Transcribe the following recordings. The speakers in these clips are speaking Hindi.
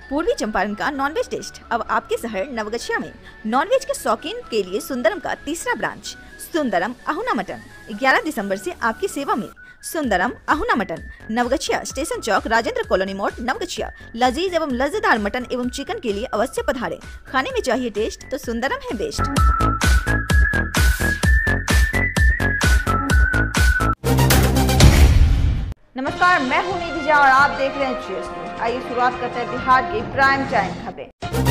पूर्वी चंपारण का नॉनवेज टेस्ट अब आपके शहर नवगछिया में। नॉनवेज के शौकीन के लिए सुंदरम का तीसरा ब्रांच सुंदरम अहुना मटन 11 दिसंबर से आपकी सेवा में। सुंदरम अहुना मटन, नवगछिया स्टेशन चौक, राजेंद्र कॉलोनी मोड़, नवगछिया। लजीज एवं लज्जेदार मटन एवं चिकन के लिए अवश्य पधारें। खाने में चाहिए टेस्ट तो सुंदरम है बेस्ट। नमस्कार, मैं हूं निधि झा और आप देख रहे हैं चीयर्स न्यूज। आइए शुरुआत करते हैं बिहार की प्राइम टाइम खबरें।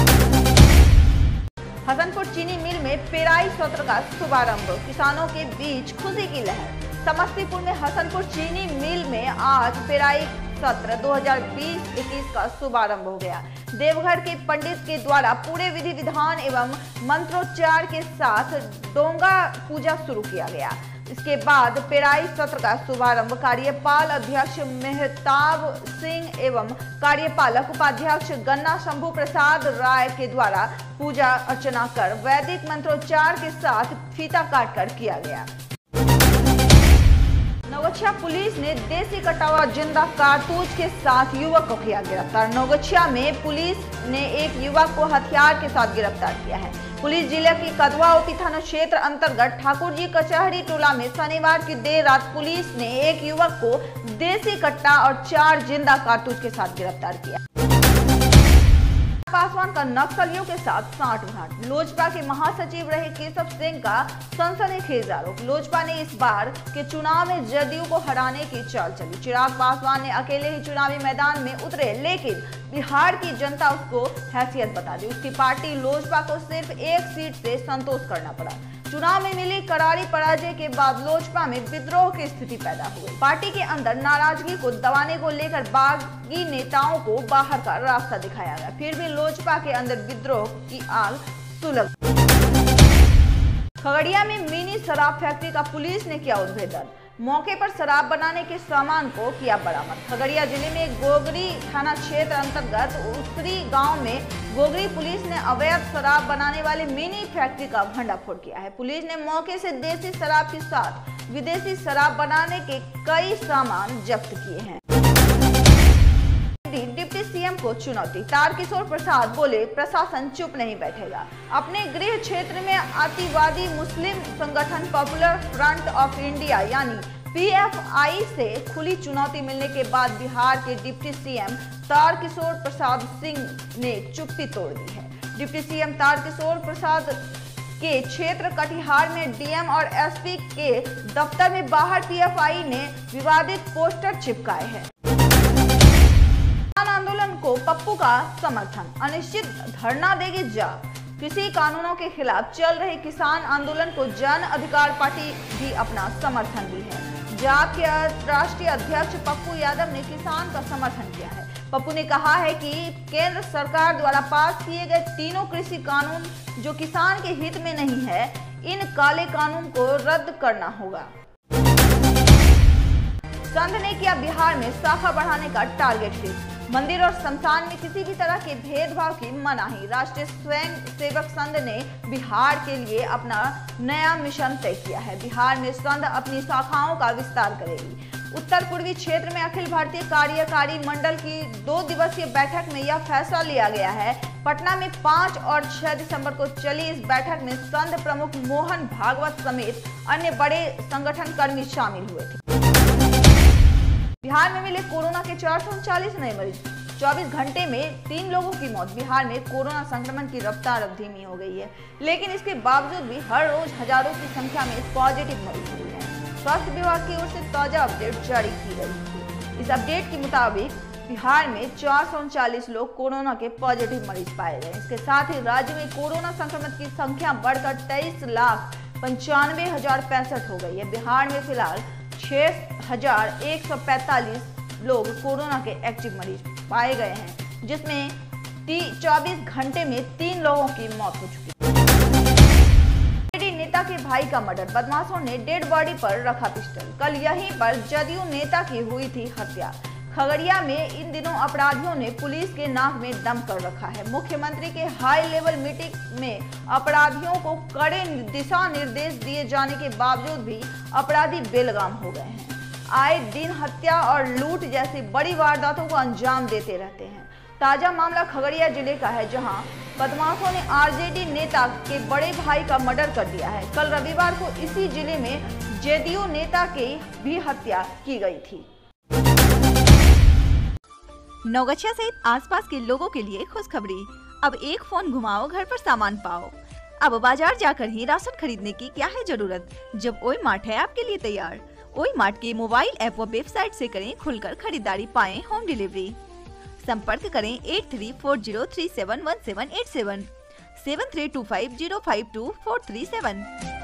हसनपुर चीनी मिल में पेराई सत्र का शुभारंभ, किसानों के बीच खुशी की लहर। समस्तीपुर में हसनपुर चीनी मिल में आज पेराई सत्र 2020-21 का शुभारंभ हो गया। देवघर के पंडित के द्वारा पूरे विधि विधान एवं मंत्रोच्चार के साथ डोंगा पूजा शुरू किया गया। इसके बाद पेराई सत्र का शुभारंभ कार्यपाल अध्यक्ष मेहताब सिंह एवं कार्यपालक उपाध्यक्ष गन्ना शंभू प्रसाद राय के द्वारा पूजा अर्चना कर वैदिक मंत्रोच्चार के साथ फीता काटकर किया गया। नवगछिया पुलिस ने देसी कटा हुआ जिंदा कारतूस के साथ युवक को किया गिरफ्तार। नवगछिया में पुलिस ने एक युवक को हथियार के साथ गिरफ्तार किया है। पुलिस जिले की कदवा ओपी थाना क्षेत्र अंतर्गत ठाकुर जी कचहरी टोला में शनिवार की देर रात पुलिस ने एक युवक को देसी कट्टा और 4 जिंदा कारतूस के साथ गिरफ्तार किया। पासवान का नक्सलियों के साथ सांठगांठ, लोजपा के महासचिव रहे केशव सिंह का सनसनीखेज आरोप। लोजपा ने इस बार के चुनाव में जदयू को हराने की चाल चली। चिराग पासवान ने अकेले ही चुनावी मैदान में उतरे, लेकिन बिहार की जनता उसको हैसियत बता दी। उसकी पार्टी लोजपा को सिर्फ 1 सीट से संतोष करना पड़ा। चुनाव में मिली करारी पराजय के बाद लोजपा में विद्रोह की स्थिति पैदा हुई। पार्टी के अंदर नाराजगी को दबाने को लेकर बागी नेताओं को बाहर का रास्ता दिखाया गया। फिर भी लोजपा के अंदर विद्रोह की आग सुलग। खगड़िया में मिनी शराब फैक्ट्री का पुलिस ने किया उद्भेदन, मौके पर शराब बनाने के सामान को किया बरामद। खगड़िया जिले में गोगरी थाना क्षेत्र अंतर्गत उसरी गांव में गोगरी पुलिस ने अवैध शराब बनाने वाले मिनी फैक्ट्री का भंडाफोड़ किया है। पुलिस ने मौके से देसी शराब के साथ विदेशी शराब बनाने के कई सामान जब्त किए हैं। डिप्टी सीएम को चुनौती, तारकिशोर प्रसाद बोले प्रशासन चुप नहीं बैठेगा। अपने गृह क्षेत्र में अतिवादी मुस्लिम संगठन पॉपुलर फ्रंट ऑफ इंडिया यानी पीएफआई से खुली चुनौती मिलने के बाद बिहार के डिप्टी सीएम तारकिशोर प्रसाद सिंह ने चुप्पी तोड़ दी है। डिप्टी सीएम तारकिशोर प्रसाद के क्षेत्र कटिहार में डीएम और एसपी के दफ्तर में बाहर पीएफआई ने विवादित पोस्टर चिपकाए हैं। आंदोलन को पप्पू का समर्थन, अनिश्चित धरना देगी जाप। कृषि कानूनों के खिलाफ चल रहे किसान आंदोलन को जन अधिकार पार्टी भी अपना समर्थन दी है। जाप के राष्ट्रीय अध्यक्ष पप्पू यादव ने किसान का समर्थन किया है। पप्पू ने कहा है कि केंद्र सरकार द्वारा पास किए गए तीनों कृषि कानून जो किसान के हित में नहीं है, इन काले कानून को रद्द करना होगा। संघ ने किया बिहार में शाखा बढ़ाने का टारगेट फिक्स, मंदिर और शमशान में किसी भी तरह के भेदभाव की मनाही। राष्ट्रीय स्वयं सेवक संघ ने बिहार के लिए अपना नया मिशन तय किया है। बिहार में संघ अपनी शाखाओं का विस्तार करेगी। उत्तर पूर्वी क्षेत्र में अखिल भारतीय कार्यकारी मंडल की 2 दिवसीय बैठक में यह फैसला लिया गया है। पटना में 5 और 6 दिसंबर को चली इस बैठक में संघ प्रमुख मोहन भागवत समेत अन्य बड़े संगठन कर्मी शामिल हुए थे। बिहार में मिले कोरोना के 439 नए मरीज, 24 घंटे में 3 लोगों की मौत। बिहार में कोरोना संक्रमण की रफ्तार अब धीमी हो गई है, लेकिन इसके बावजूद भी हर रोज हजारों की संख्या में पॉजिटिव मरीज मिले हैं। स्वास्थ्य विभाग की ओर से ताजा अपडेट जारी की गई है। इस अपडेट के मुताबिक बिहार में 439 लोग कोरोना के पॉजिटिव मरीज पाए गए। इसके साथ ही राज्य में कोरोना संक्रमित की संख्या बढ़कर 23,95,065 हो गई है। बिहार में फिलहाल 6,145 लोग कोरोना के एक्टिव मरीज पाए गए हैं, जिसमें 24 घंटे में 3 लोगों की मौत हो चुकी है। नेता के भाई का मर्डर, बदमाशों ने डेड बॉडी पर रखा पिस्टल। कल यहीं पर जदयू नेता की हुई थी हत्या। खगड़िया में इन दिनों अपराधियों ने पुलिस के नाक में दम कर रखा है। मुख्यमंत्री के हाई लेवल मीटिंग में अपराधियों को कड़े दिशा निर्देश दिए जाने के बावजूद भी अपराधी बेलगाम हो गए हैं। आए दिन हत्या और लूट जैसी बड़ी वारदातों को अंजाम देते रहते हैं। ताजा मामला खगड़िया जिले का है, जहां बदमाशों ने आरजेडी नेता के बड़े भाई का मर्डर कर दिया है। कल रविवार को इसी जिले में जेडीयू नेता की भी हत्या की गई थी। नौगछिया सहित आसपास के लोगों के लिए खुशखबरी। अब एक फोन घुमाओ, घर पर सामान पाओ। अब बाजार जाकर ही राशन खरीदने की क्या है जरूरत, जब ओई मार्ट है आपके लिए तैयार। ओई मार्ट के मोबाइल ऐप व वेबसाइट से करें खुलकर खरीदारी, पाएं होम डिलीवरी। संपर्क करें 8340371787 7325052437।